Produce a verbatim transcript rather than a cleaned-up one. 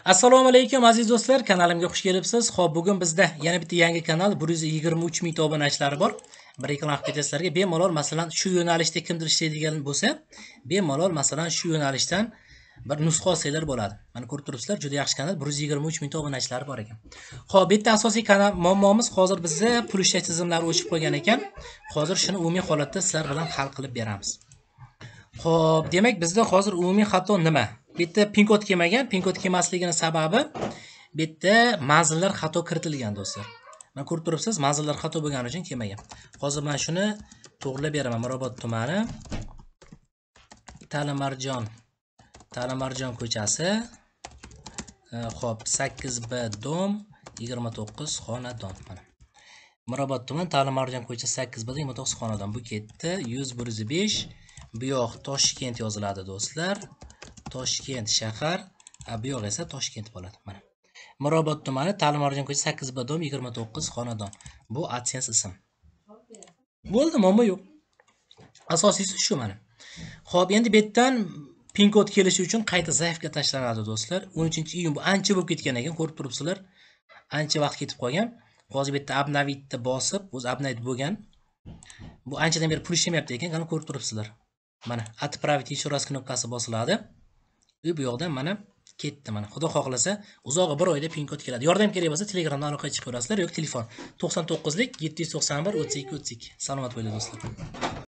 Assalomu alaykum aziz do'stlar, kanalimga xush kelibsiz. Xo'p, bugun bizda yana bitta yangi kanal, bir yuz yigirma uch ming obunachilari bor. Bir reklama qilib ketasizlarga bemalol, masalan, shu yo'nalishda kimdir ishlaydigan bo'lsa, bemalol masalan shu yo'nalishdan bir nusxa olsanglar bo'ladi. Mana ko'rib turibsizlar, juda yaxshi kanal, bir yuz yigirma uch ming obunachilari bor ekan. Xo'p, bitta asosiy kanal muammomiz hozir bizda pul ishlash tizimlari o'chib qolgan ekan. Hozir shuni umumiy holatda sizlar bilan hal qilib beramiz. Xo'p, demak bizda hozir umumiy xato nima? Bitta pin kod kelmagan, pin kod kelmasligining sababi bitta manzillar xato kiritilgan do'stlar. Mana ko'rib turibsiz, manzillar xato bo'lgani uchun kelmagan. Hozir men shuni to'g'rilab beraman. Mirobod tumani Talimarjon Talimarjon ko'chasi. Xo'p, sakkiz B dom yigirma to'qqiz xonadon. Mana Mirobod tumani Talimarjon ko'chasi sakkiz B yigirma to'qqiz xonadon. Bu ketdi yuz bir yuz besh. Bu yoq Toshkent yoziladi do'stlar. Toshkent shahar, bu yoq esa Toshkent bo'ladi. Mana Mirobod tumani Talimarjon ko'chasi sakkiz B dom yigirma to'qqiz xonadon. Bu AdSense ism. Bo'ldi, muammo yo'q. Asosiysi shu mana. Xo'p, endi bu yerdan pin kod kelishi uchun qayta zaifga tashlanadi do'stlar. o'n uchinchi iyun bu ancha bo'lib ketgan ekan, ko'rib turibsizlar. Ancha vaqt ketib qolgan. Hozir bu yerda obnovitni bosib, o'zi obnovit bo'lgan. Bu anchadan beri pul ishlamayapti ekan, qani ko'rib turibsizlar. Mana отправить еще раз knopkasi bosiladi. Bu yoqdan mana ketdi mana. Xudo xohlasa uzog'i bir oyda pin kod keladi. Yordam kerak bo'lsa Telegramdan aloqaga chiqib ko'rasizlar yoki telefon to'qson to'qqiz lik yetti yuz to'qson bir o'ttiz ikki o'ttiz ikki. Salomat bo'ling do'stlar.